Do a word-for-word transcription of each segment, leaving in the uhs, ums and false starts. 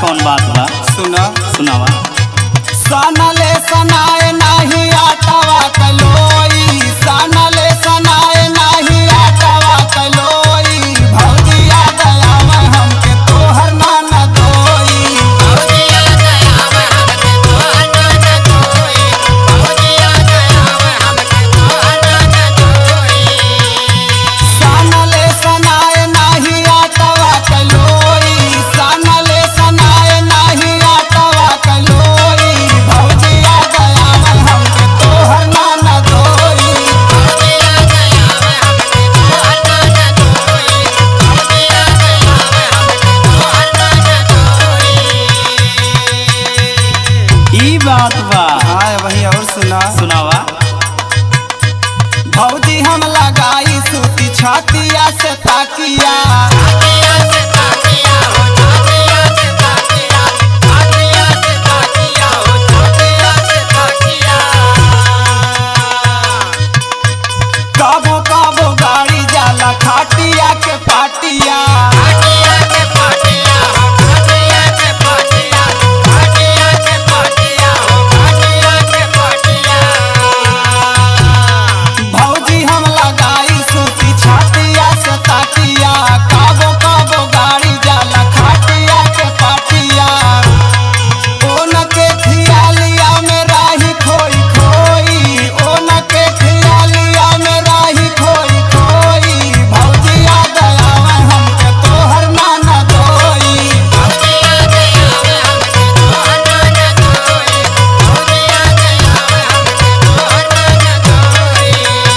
कौन बात बा? सुना सुनावा। सनले सनाए नाही आटावा कलोई, सनले सनाए नाही आटावा कलोई, भौजिया दयावा हमके तोहर नाना दोई, भौजिया दयावा हमके तोहर नाना दोई, भौजिया दयावा हमके तोहर नाना दोई। सनले सनाए नाही आटावा कलोई, सनले सनाए नाही आटावा कलोई, भौजिया दयावा हमके तोहर नाना दोई, भौजिया दयावा हमके तोहर नाना दोई, भौजिया दयावा हमके तोहर नाना दोई। ई बात बा। हाँ वही और सुना सुनावा। भौजी हम लगाई सूती छातिया से ताकिया, छातिया से ताकिया हो, छातिया से ताकिया, छातिया से ताकिया हो, छातिया से ताकिया। काबो काबो गाड़ी जाला खाटिया के पाटिया, खाटिया के पाटिया हो, खाटिया के पाटिया, खाटिया के पाटिया हो, खाटिया के पाटिया। भौजी हम लगाई सूती छातिया से ताकिया, काबो काबो गाड़ी जाला खाटिया के पाटिया। ओन के खियालिया में राही खोई खोई, ओन के खियालिया में राही खोई खोई, भौजिया दयावा हमके तोहर नाना दोई, भौजिया दयावा हमके तोहर नाना दोई, भौजिया दयावा हमके तोहर नाना दोई।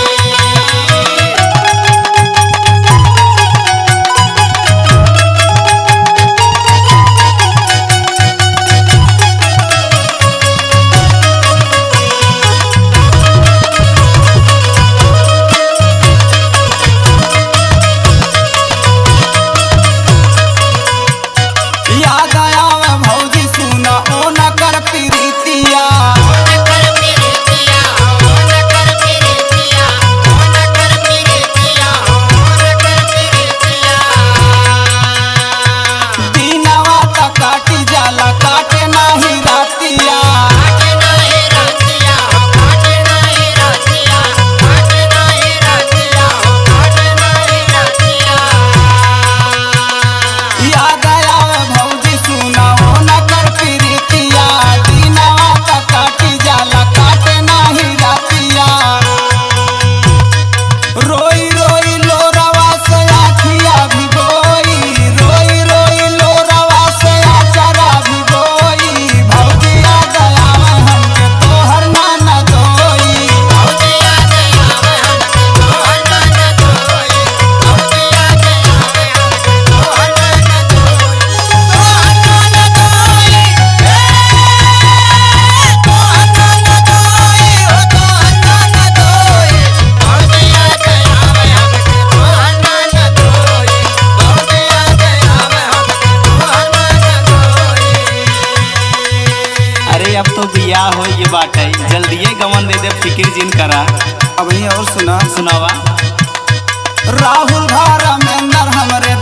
याद आवे भौजी सुना ओ न कर प्रीतिया, ओ न कर प्रीतिया, ओ न कर प्रीतिया, ओ न कर प्रीतिया, ओ न कर प्रीतिया। दिनवा त काटी जाला काटे नाही रातिया, काटे नाही रातिया हो, काटे नाही रातिया, काटे नाही रातिया हो, काटे नाही रातिया। याद आवे भौजी सुना ओ न कर प्रीतिया, दिनवा त काटी जाला काटे नाही रातिया। रोई रोई लोरवा से आखिया भिगोई, रोई रोई लोरवा से आचरा भिगोई, भौजिया दयावा हमके तोहर नाना दोई, भौजिया दयावा हमके तोहर नाना दोई, भौजिया दयावा हमके तोहर नाना दोई, तोहर नाना दोई, ए तोहर नाना दोई हो, तोहर नाना दोई, भौजिया दयावा हमके तोहर नाना दोई, भौजिया दयावा हमके तोहर नाना दोई। अरे अब तो बियाह हो ये बाटे, जल्दिए गवन दे दे, फिक्र जिन करा। अब ये और सुना सुनावा। राहुल भारा में नर हमरे